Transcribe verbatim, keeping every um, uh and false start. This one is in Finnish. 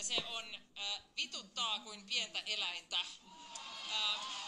se on äh, vituttaa kuin pientä eläintä. Äh,